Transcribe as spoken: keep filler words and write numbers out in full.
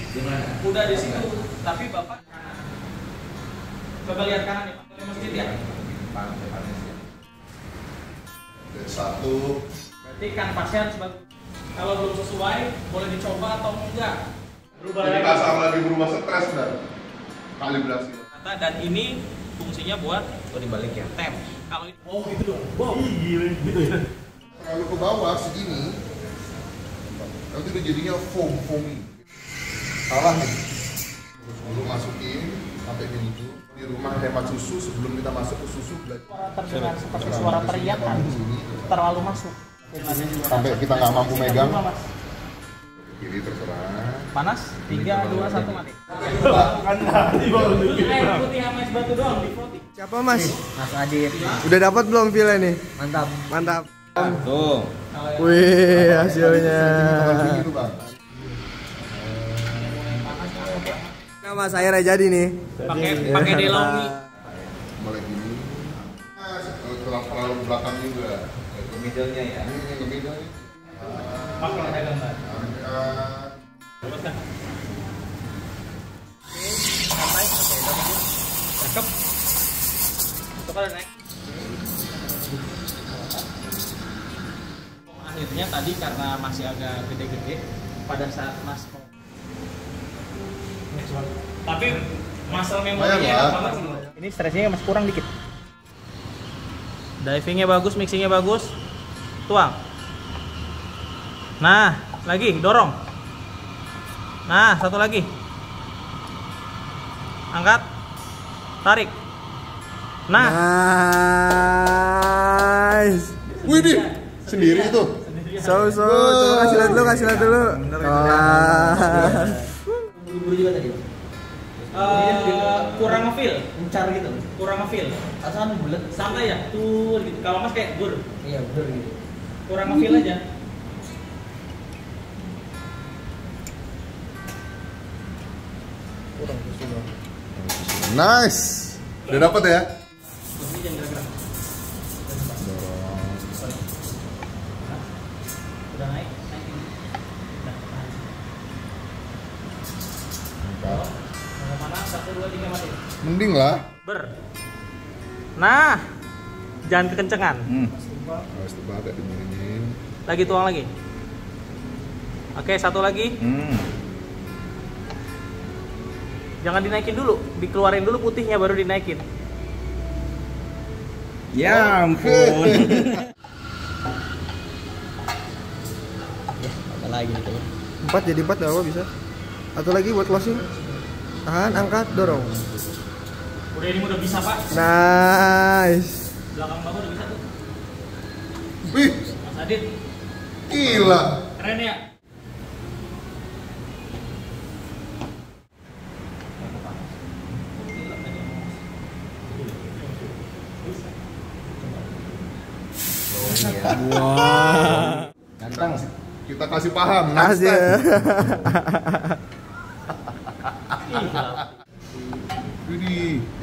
Gimana? Udah di situ, tapi bapak kanan. Coba lihat kanan ya, Pak. Masjid ya. Dari satu. Berarti kan pasien sebagai kalau belum sesuai boleh dicoba atau enggak. Berubah Jadi lagi. kasar lagi berubah stres dan kalibrasi. Dan ini fungsinya buat Oh dibalik ya? tem. Kalau ini oh gitu dong. Wow. Gila gitu ya. Kalau ke bawah segini, nanti udah jadinya foam foamy. Salah nih. Terus dulu masukin sampai gini tuh. Di rumah hemat susu sebelum kita masuk ke susu belajar. Suara terdengar seperti suara teriakan terlalu masuk. Sampai kita nggak mampu megang. Kiri terserah. Panas? tiga, dua, satu mati. Kan tadi baru Air putih sama es batu doang di floating. Siapa Mas? Mas Adit. Udah dapat belum file nih? Mantap. Mantap. Tuh. Wih, hasilnya. Gitu, Bang. Nah, Mas airnya jadi nih. Pakai pakai DeLonghi. Boleh gini. Nah, kalau terlalu belakang juga. Ke middle-nya ya. Ini yang ke middle nih. Mas kalau ada gambar. Ah, Teruskan. Sampai oke, bagus. Cakep. Itu kalau naik. Akhirnya tadi karena masih agak gede-gede pada saat Mas tapi muscle memorinya enak banget sih. Ini stretchingnya masih kurang dikit. Divingnya bagus, mixingnya bagus. Tuang. Nah, lagi dorong. Nah, satu lagi. Angkat. Tarik. Nah. Nice. Widih, sendiri itu. So so, coba kasih lihat dulu, kasih lihat dulu. Kelas. Buru juga tadi. Uh, kurang ngefeel, Mencar gitu. kurang ngefeel. Asalnya bulat. Santai ya, tuh gitu. Kalau Mas kayak gur, Iya bener gitu. kurang ngefeel aja. Kurang susu dong. Nice. Udah dapat ya? Ini jangan gerak-gerak. Udah naik, naik ini. Udah, naik. Mau mana? Satu, dua, tiga, mati. Mending lah. Ber. Nah, jangan kekencengan. Hmm. Harus tebak agak dimiringin. Lagi tuang lagi. Oke, satu lagi. Hmm. Jangan dinaikin dulu, dikeluarin dulu putihnya baru dinaikin. Ya ampun. Apa lagi nih coba? Empat jadi empat nggak apa bisa? Atau lagi buat closing? Tahan, angkat, dorong. Udah ini udah bisa Pak. Nice. Belakang bapak udah bisa tuh. Wih, Mas Adit, gila. keren ya. Wah. Ganteng. Kita kasih paham. Next Kasih. time. Widih.